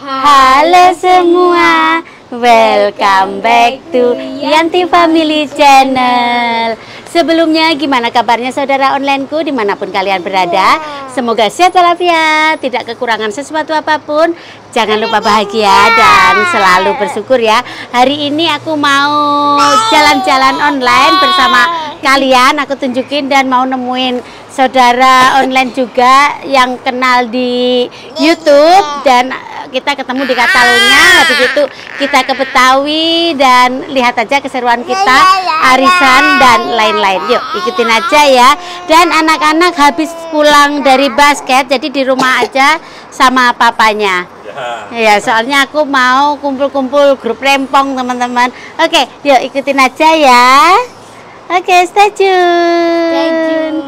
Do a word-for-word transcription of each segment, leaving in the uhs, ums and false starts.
Halo semua, welcome back to Yanti Family Channel. Sebelumnya gimana kabarnya saudara onlineku dimanapun kalian berada? Semoga sehat walafiat, tidak kekurangan sesuatu apapun. Jangan lupa bahagia dan selalu bersyukur ya. Hari ini aku mau jalan-jalan online bersama kalian. Aku tunjukin dan mau nemuin saudara online juga yang kenal di YouTube, dan kita ketemu di Catalunya. Habis itu kita ke Betawi dan lihat aja keseruan kita, arisan dan lain-lain. Yuk ikutin aja ya. Dan anak-anak habis pulang dari basket, jadi di rumah aja sama papanya. Ya, soalnya aku mau kumpul-kumpul grup rempong teman-teman. Oke, yuk ikutin aja ya. Oke, stay tune. Stay tune.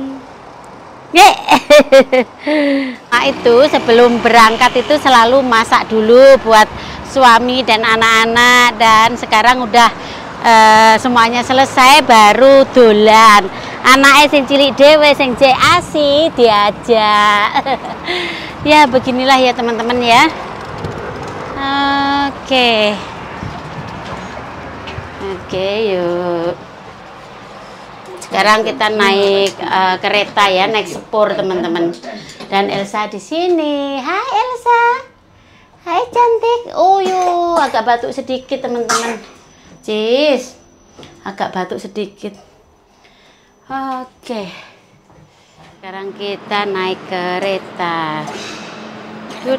Nah itu sebelum berangkat itu selalu masak dulu buat suami dan anak-anak, dan sekarang udah uh, semuanya selesai baru dolan. Anaknya sing cilik dewe sing cek asi diajak. Ya beginilah ya teman-teman ya. Oke. Oke yuk. Sekarang kita naik uh, kereta ya, naik sepur teman-teman. Dan Elsa di sini. Hai Elsa. Hai cantik. Oh yo, agak batuk sedikit teman-teman. Cis, agak batuk sedikit. Oke. Sekarang kita naik kereta. Good.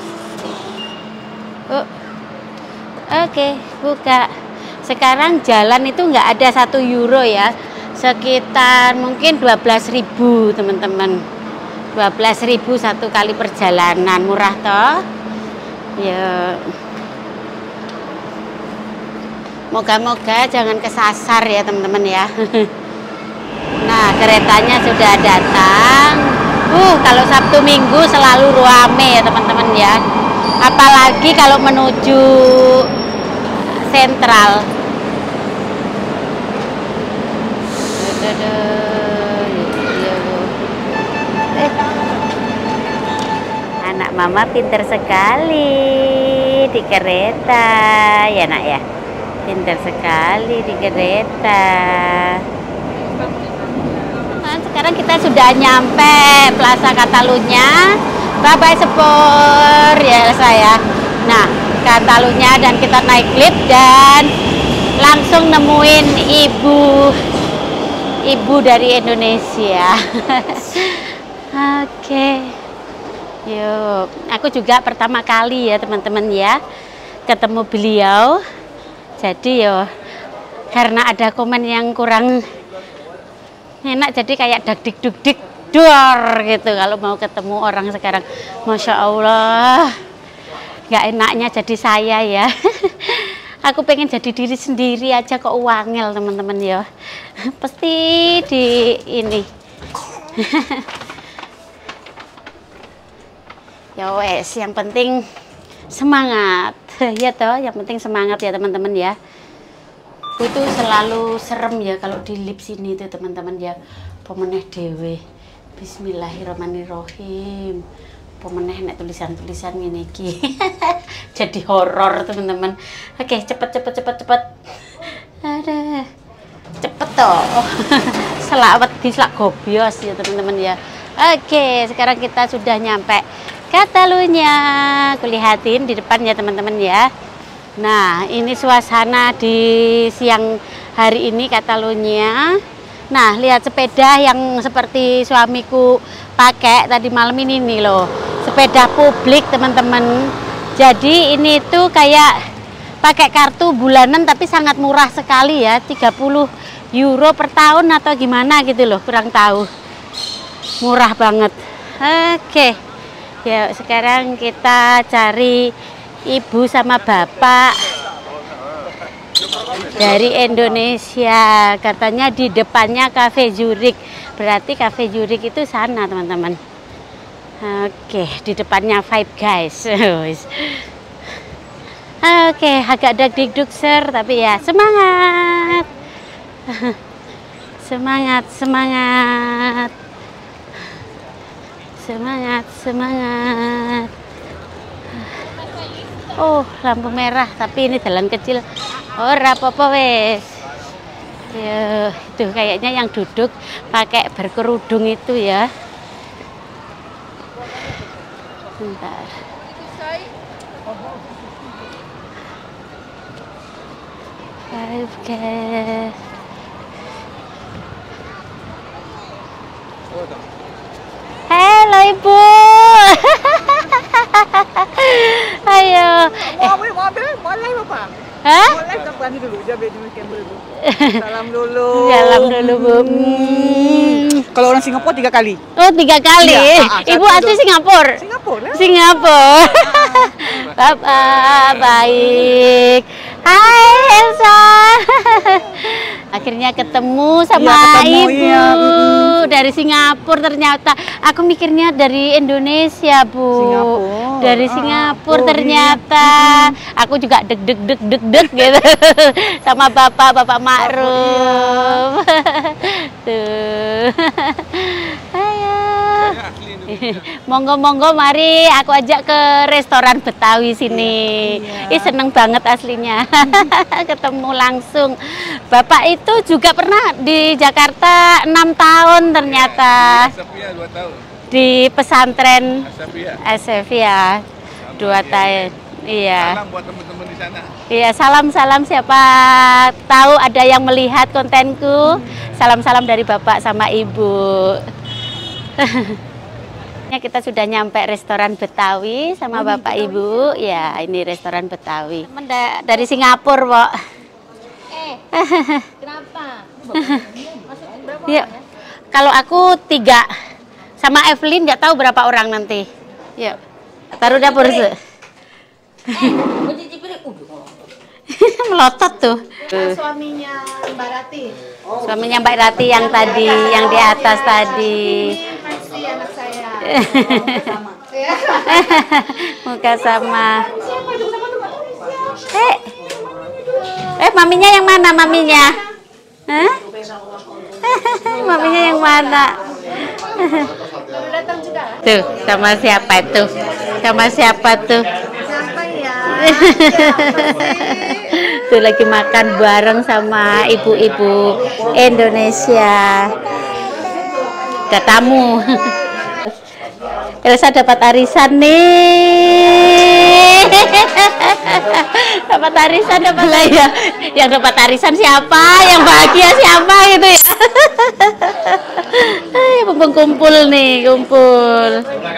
Oh. Oke, buka. Sekarang jalan itu nggak ada satu euro ya. Sekitar mungkin dua belas ribu teman-teman, dua belas ribu satu kali perjalanan, murah toh ya. Moga-moga jangan kesasar ya teman-teman ya. Nah keretanya sudah datang. Uh kalau Sabtu Minggu selalu rame ya teman-teman ya, apalagi kalau menuju sentral. Eh. Anak mama pinter sekali di kereta ya nak ya, pinter sekali di kereta. Nah, sekarang kita sudah nyampe Plaza Catalunya. Bye bye sepur ya saya. Nah Catalunya, dan kita naik lift dan langsung nemuin ibu ibu dari Indonesia. Oke, okay. Yuk, aku juga pertama kali ya teman-teman ya ketemu beliau. Jadi yo karena ada komen yang kurang enak, jadi kayak dak-dik duk-dik dor gitu kalau mau ketemu orang sekarang. Masya Allah, nggak enaknya jadi saya ya. Aku pengen jadi diri sendiri aja kok wangel teman-teman ya. Pasti di ini. Ya wes, yang penting semangat. Ya toh, yang penting semangat ya teman-teman ya. Itu selalu serem ya kalau di lift sini tuh teman-teman ya. Pemeneh dewe. Bismillahirrahmanirrahim. Pemeneh nek tulisan-tulisan ini ki. Jadi horor teman-teman. Oke, cepet cepet cepet cepet. Ada cepet toh. Selawat di selak gobios ya teman-teman ya. Oke, sekarang kita sudah nyampe Catalunya. Kulihatin di depan ya teman-teman ya. Nah, ini suasana di siang hari ini Catalunya. Nah, lihat sepeda yang seperti suamiku pakai tadi malam ini nih loh. Sepeda publik teman-teman. Jadi ini tuh kayak pakai kartu bulanan tapi sangat murah sekali ya, tiga puluh euro per tahun atau gimana gitu loh, kurang tahu. Murah banget. Oke. Ya, sekarang kita cari ibu sama bapak dari Indonesia. Katanya di depannya Cafe Zurich. Berarti Cafe Zurich itu sana teman-teman. Oke, di depannya Five Guys. Oke, agak dak-dik ser, tapi ya semangat. Semangat, semangat. Semangat, semangat. Oh, lampu merah, tapi ini jalan kecil. Oh, apa-apa wes. Ya, itu kayaknya yang duduk pakai berkerudung itu ya. Bentar. Five K. Halo Ibu. Ayo. Mau ambil, mau ambil, mau live apa? Hah? Mau live tak berani dulu, jangan dulu kamera dulu. Salam dulu. Salam dulu Bu. Hmm. Kalau orang Singapura tiga kali. Oh tiga kali. Iya, ah, Ibu satu, asli dua. Singapura. Singapura lah. Singapura. Bapak baik. Hai Elsa. Akhirnya ketemu sama Iya, ketemu, Ibu iya. dari Singapura ternyata. Aku mikirnya dari Indonesia Bu. Singapura. Dari Ah, Singapura oh, ternyata. Aku juga deg deg deg deg deg gitu sama Bapak Bapak Ma'ruf. Tuh. Ayo. Monggo-monggo mari aku ajak ke restoran Betawi sini. Iya. Ih seneng banget aslinya. Ketemu langsung. Bapak itu juga pernah di Jakarta enam tahun ternyata. Asapia dua tahun. Di pesantren Asapia. Asapia dua tahun. Iya. Salam buat teman-teman di sana. Iya, salam-salam siapa tahu ada yang melihat kontenku. Salam-salam dari Bapak sama Ibu. Kita sudah nyampe restoran Betawi sama Bapak Ibu. Ya, ini restoran Betawi. Temen da- dari Singapura, Pak. Eh, kenapa? Maksudnya berapa Yuk. orang ya? Kalau aku tiga sama Evelyn nggak tahu berapa orang nanti. Yuk. Taruh dapur se. Eh, mau cicipin? Uh, Melotot tuh. suaminya Mbak Rati. Suaminya Mbak Rati yang tadi, yang di atas tadi. Ini masih anak saya. Muka sama. Eh, eh maminya yang mana maminya? Hah? Maminya yang mana? Baru datang juga lah. Tuh, sama siapa tuh? Sama siapa tuh? Siapa ya? Tuh lagi makan bareng sama ibu-ibu Indonesia. Ada tamu. Elsa dapat arisan nih. Dapat arisan, dapat lah ya. Yang dapat arisan siapa? Yang bahagia siapa gitu ya. Ayo mumpung kumpul nih, kumpul.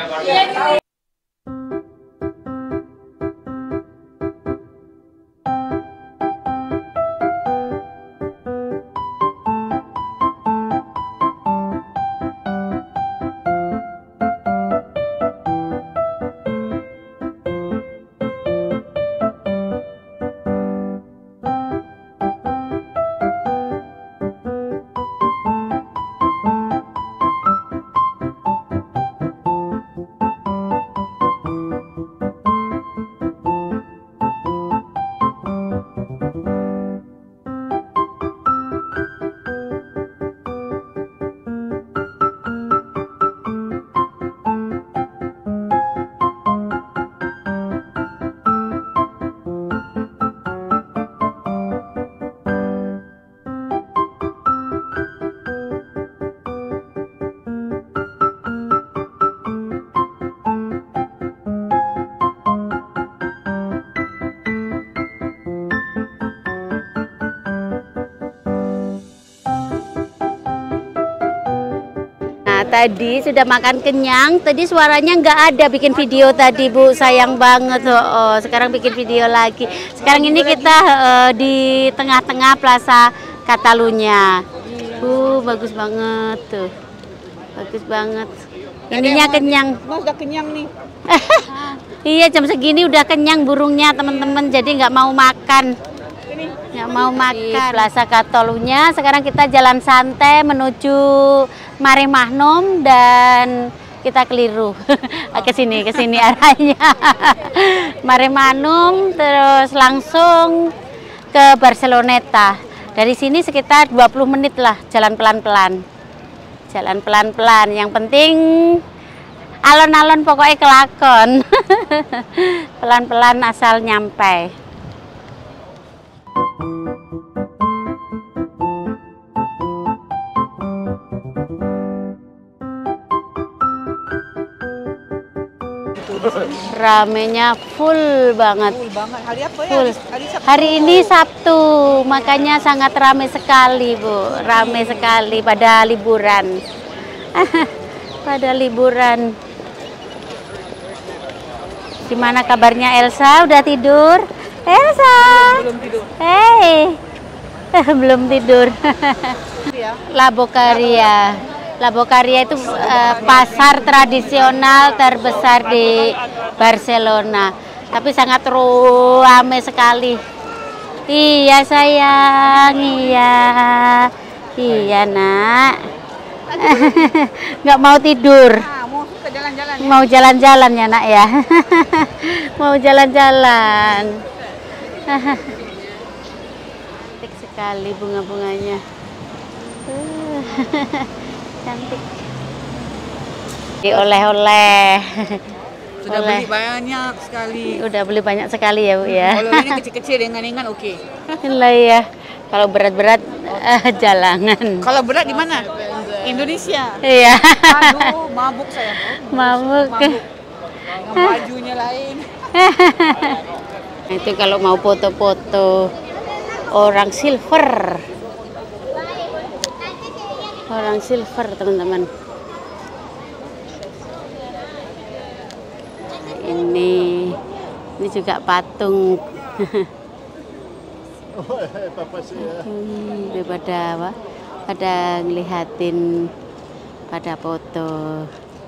Tadi sudah makan kenyang, tadi suaranya nggak ada bikin video tadi Bu, sayang banget. Oh, oh. Sekarang bikin video lagi. Sekarang ini kita uh, di tengah-tengah Plaza Catalunya. Uh, bagus banget tuh, bagus banget. Ininya kenyang. Mas udah kenyang nih. Iya jam segini udah kenyang burungnya teman-teman, jadi nggak mau makan. Nggak mau makan. Plaza Catalunya. Sekarang kita jalan santai menuju Mare Magnum dan kita keliru. Ke sini, ke sini arahnya. Mare Magnum terus langsung ke Barceloneta. Dari sini sekitar dua puluh menit lah, jalan pelan-pelan. Jalan pelan-pelan. Yang penting Alon-alon pokoknya kelakon. Pelan-pelan asal nyampe. Ramenya full banget. Full banget. Hari apa ya? Full. Hari, hari Sabtu. Hari ini Sabtu, makanya sangat ramai sekali, Bu. Ramai sekali pada liburan. Pada liburan. Gimana kabarnya Elsa? Udah tidur? Elsa. Belum tidur. Hey. Belum tidur. Ya. Labokaria. Labokaria itu uh, pasar tradisional terbesar di Barcelona. Tapi sangat ramai sekali. Iya sayang, iya. Iya nak. Nggak mau tidur. Nah, mau ke jalan-jalan ya? Mau jalan-jalan ya nak ya. Mau jalan-jalan. Cantik sekali bunga-bunganya. Cantik. Oleh-oleh. Sudah Oleh. beli banyak sekali. Udah beli banyak sekali ya Bu ya. Oleh-olehnya kecil-kecil, ringan-ringan oke. Lah ya. Kalau berat-berat eh, jalangan. Kalau berat di mana? Indonesia. Iya. Aduh, mabuk saya. Mabuk. Mabuk. Yang bajunya lain. Itu kalau mau foto-foto orang silver. Orang silver teman-teman. Nah, ini ini juga patung. Hmm, daripada apa? Pada ngelihatin pada foto.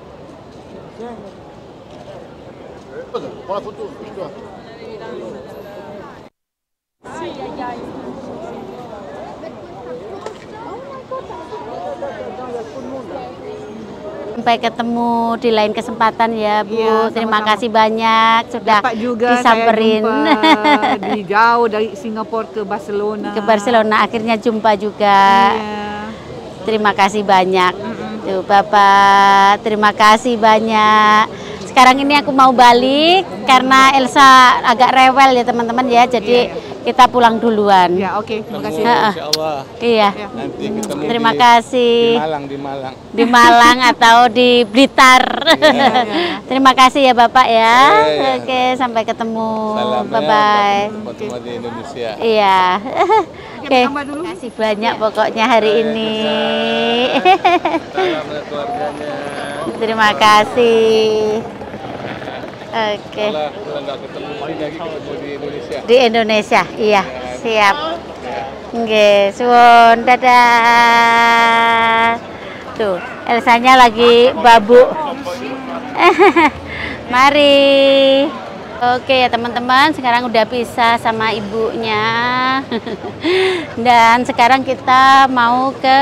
Sampai ketemu di lain kesempatan ya Bu. Iya, Terima sama-sama. kasih banyak sudah Dapat juga disamperin. saya jumpa di jauh dari Singapura ke Barcelona. Ke Barcelona akhirnya jumpa juga. Iya. Terima kasih banyak. Tuh Bapak, terima kasih banyak. Sekarang ini aku mau balik karena Elsa agak rewel ya teman-teman ya. Jadi kita pulang duluan. Ya, oke. Terima kasih. Ha-ha. Insya Allah. Iya. Nanti ketemu Terima di, kasih. di Malang, di Malang. Di Malang atau di Blitar. Terima kasih ya Bapak ya. Iya, iya. Oke, sampai ketemu. Salam Bye bye. buat teman di Indonesia. Iya. Oke. tambah dulu. Terima kasih banyak pokoknya hari ini. Salam buat keluarganya. Terima kasih. Oke. Kalau kalau nggak ketemu sini lagi ketemu di Indonesia. Di Indonesia, iya. Siap. Oke, suwun. Dadah. Tuh, Elsanya lagi babuk. Mari. Oke ya teman-teman, sekarang udah pisah sama ibunya. Dan sekarang kita mau ke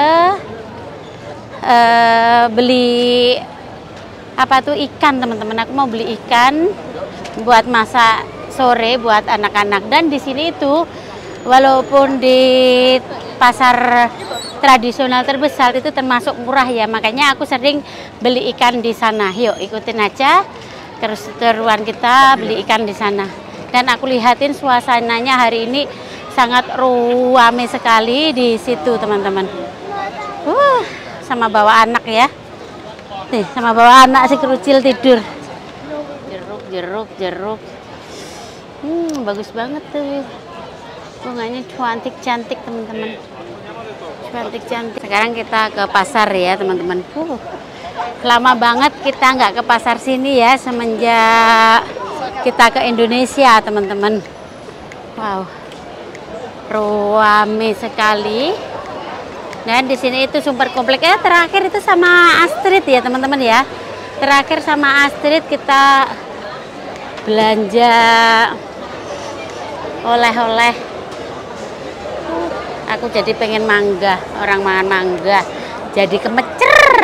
uh, beli apa tuh ikan teman-teman. Aku mau beli ikan buat masak sore buat anak-anak. Dan di sini itu walaupun di pasar tradisional terbesar itu termasuk murah ya, makanya aku sering beli ikan di sana. Yuk ikutin aja keseruan kita beli ikan di sana. Dan aku lihatin suasananya hari ini sangat ramai sekali di situ teman-teman. Uh, sama bawa anak ya. Nih, sama bawa anak si kerucil tidur. Jeruk, jeruk, jeruk. Hmm, bagus banget tuh. Bunganya cantik-cantik teman-teman. Cantik-cantik. Sekarang kita ke pasar ya teman-teman. Uh, lama banget kita nggak ke pasar sini ya semenjak kita ke Indonesia teman-teman. Wow, ramai sekali. Dan di sini itu super komplek. Ya, terakhir itu sama Astrid ya teman-teman ya. Terakhir sama Astrid kita belanja oleh-oleh. Aku jadi pengen mangga, orang makan mangga, jadi kemecer.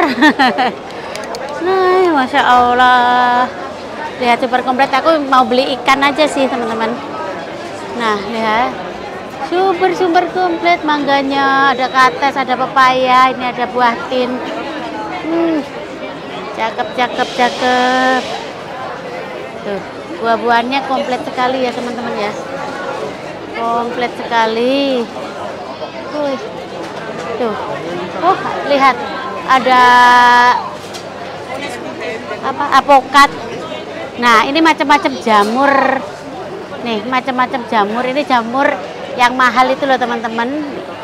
Nah, masya Allah. Lihat super komplit. Aku mau beli ikan aja sih teman-teman. Nah, lihat. Super super komplit mangganya, ada kates, ada pepaya, ini ada buah tin. Hmm, Cakep, cakep, cakep. Tuh, buah-buahannya komplit sekali ya teman-teman ya. Komplit sekali. Tuh. Tuh. Oh, lihat. Ada apa? Apokat. Nah, ini macam-macam jamur. Nih, macam-macam jamur. Ini jamur yang mahal itu loh teman-teman.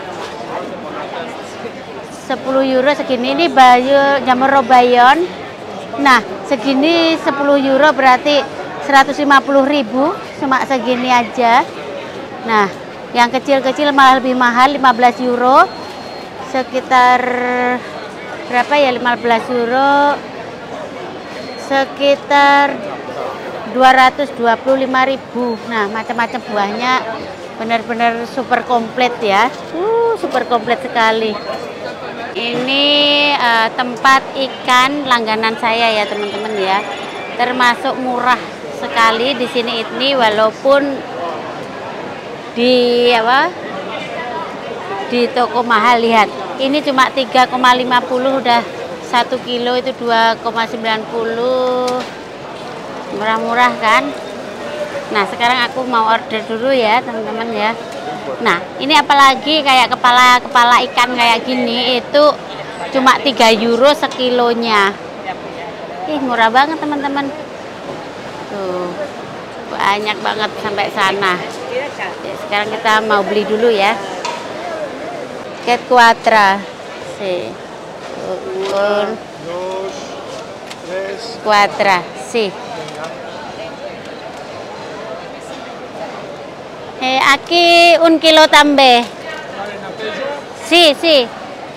sepuluh euro segini. Ini bayu jamur robayon. Nah, segini sepuluh euro berarti seratus lima puluh ribu, cuma segini aja. Nah, yang kecil-kecil malah lebih mahal, lima belas euro. Sekitar berapa ya, lima belas euro? Sekitar dua ratus dua puluh lima ribu. Nah, macam-macam buahnya benar-benar super komplit ya. Uh, super komplit sekali. Ini uh, tempat ikan langganan saya ya teman-teman ya, termasuk murah sekali di sini ini, walaupun di apa di toko mahal. Lihat, ini cuma tiga koma lima puluh udah satu kilo, itu dua koma sembilan puluh, murah-murah kan. Nah, sekarang aku mau order dulu ya teman-teman ya. Nah, ini apalagi kayak kepala kepala ikan kayak gini itu cuma tiga euro sekilonya. Ih, murah banget teman-teman. Tuh, banyak banget sampai sana. Ya, sekarang kita mau beli dulu ya. Cat Quattro. Si. Un. Quattro. Si. Eh, aquí un kilo tambe. Si, si.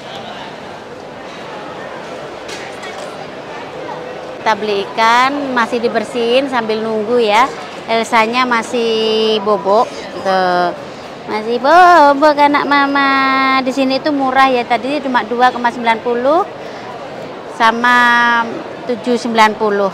Kita beli ikan, masih dibersihin sambil nunggu ya. Elsanya masih bobok. Tuh. Masih bobok anak mama. Di sini tuh murah ya. Tadi cuma dua koma sembilan puluh sama tujuh koma sembilan puluh.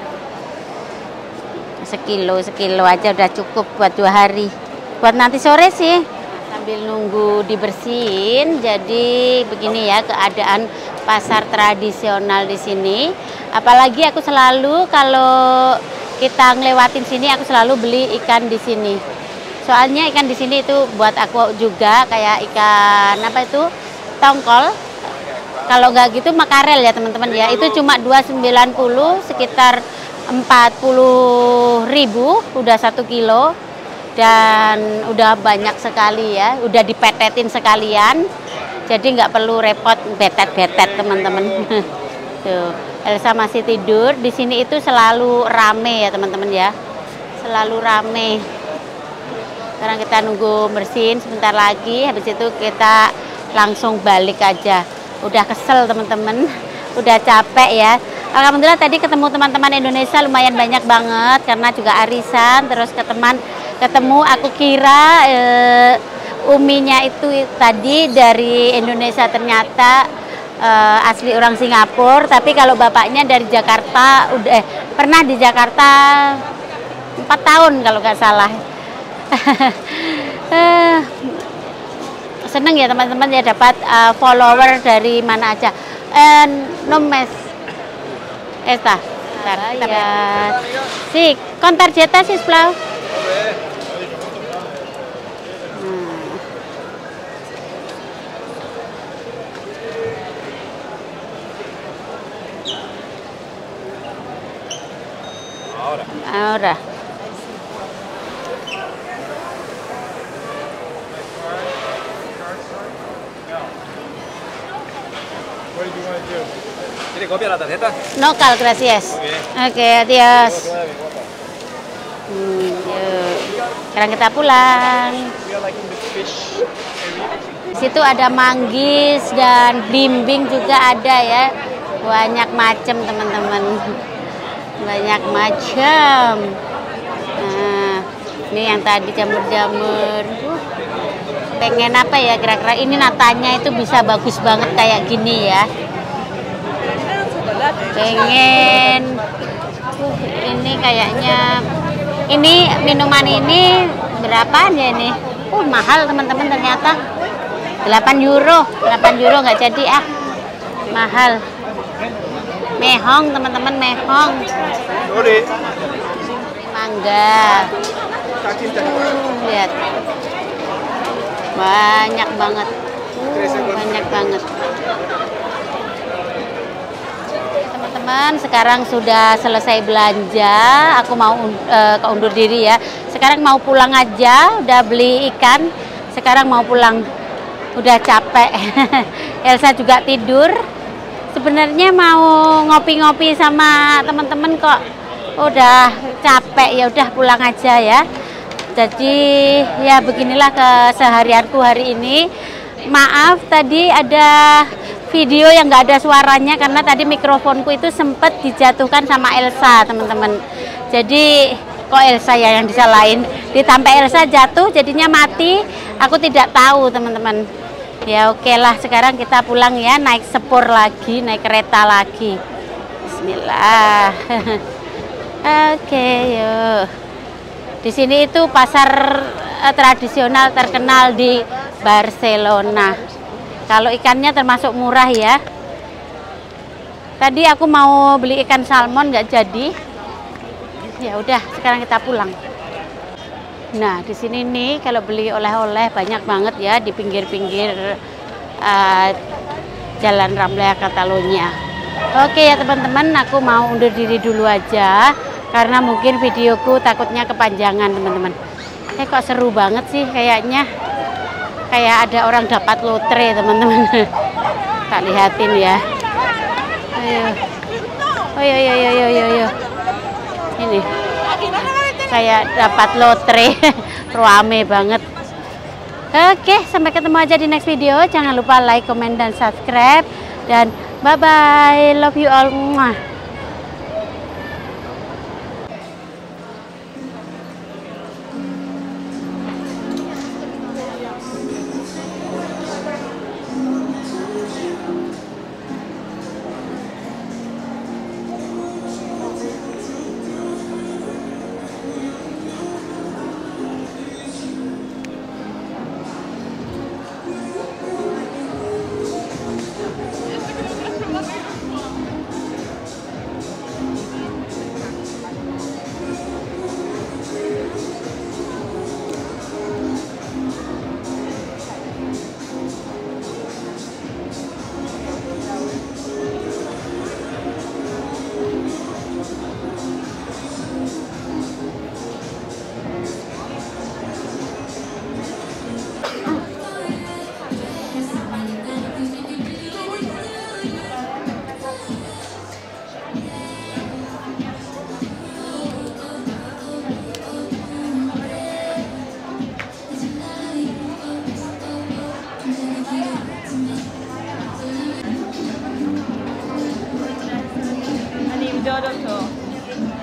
Sekilo, sekilo aja udah cukup buat dua hari. Buat nanti sore sih. Sambil nunggu dibersihin, jadi begini ya keadaan pasar tradisional di sini. Apalagi aku selalu kalau kita ngelewatin sini, aku selalu beli ikan di sini. Soalnya ikan di sini itu buat aku juga kayak ikan apa itu, tongkol. Kalau nggak gitu makarel ya teman-teman ya. Itu cuma dua koma sembilan puluh, sekitar empat puluh ribu udah satu kilo. Dan udah banyak sekali ya, udah dipetetin sekalian, jadi nggak perlu repot betet-betet teman-teman. Tuh, Elsa masih tidur. Di sini itu selalu rame ya teman-teman ya, selalu rame. Sekarang kita nunggu bersihin sebentar lagi, habis itu kita langsung balik aja. Udah kesel teman-teman, udah capek ya. Alhamdulillah tadi ketemu teman-teman Indonesia lumayan banyak banget karena juga arisan, terus ke teman ketemu aku kira e, uminya itu tadi dari Indonesia, ternyata e, asli orang Singapura, tapi kalau bapaknya dari Jakarta, udah eh, pernah di Jakarta empat tahun kalau nggak salah. Seneng ya teman-teman ya dapat uh, follower dari mana aja. And nomes esta ya si contar jeta sih splau. Ahora. Ahora. What do you want to do? ¿Quiere copia la tarjeta? No, cal, gracias. Oke, okay, adios. Hmm, yuk. Sekarang kita pulang. Di situ ada manggis dan blimbing juga ada ya. Banyak macam teman-teman. Banyak macam. Nah, ini yang tadi jamur-jamur. Uh, pengen apa ya kira-kira, ini natanya itu bisa bagus banget kayak gini ya. Pengen uh, ini kayaknya ini minuman ini berapa ya ini? Uh, mahal teman-teman ternyata. delapan euro nggak jadi ah. Mahal. Mehong teman-teman, mehong. Sorry. Mangga. Uh, lihat. Banyak banget. Uh, banyak banget. Teman-teman, sekarang sudah selesai belanja. Aku mau uh, keundur diri ya. Sekarang mau pulang aja. Udah beli ikan. Sekarang mau pulang. Udah capek. Elsa juga tidur. Sebenarnya mau ngopi-ngopi sama teman-teman kok udah capek, ya udah pulang aja ya. Jadi ya beginilah keseharianku hari ini. Maaf tadi ada video yang nggak ada suaranya karena tadi mikrofonku itu sempat dijatuhkan sama Elsa teman-teman. Jadi kok Elsa ya yang disalahin, ditambah Elsa jatuh jadinya mati. Aku tidak tahu teman-teman. Ya oke lah, sekarang kita pulang ya, naik sepur lagi, naik kereta lagi. Bismillah. Oke, yuk. Di sini itu pasar eh, tradisional terkenal di Barcelona. Kalau ikannya termasuk murah ya. Tadi aku mau beli ikan salmon nggak jadi. Ya udah, sekarang kita pulang. Nah, di sini nih kalau beli oleh-oleh banyak banget ya di pinggir-pinggir uh, Jalan Rambla Catalunya. Oke ya teman-teman, aku mau undur diri dulu aja karena mungkin videoku takutnya kepanjangan teman-teman. Eh kok seru banget sih kayaknya. Kayak ada orang dapat lotre teman-teman. Tak lihatin ya. Ayo. Oh yo yo yo yo yo. Ini. Kayak dapat lotre. Rame banget. Oke, sampai ketemu aja di next video. Jangan lupa like, comment, dan subscribe. Dan bye bye, love you all. Mwah.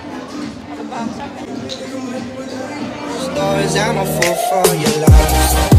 Stars, I'm a fool for your love.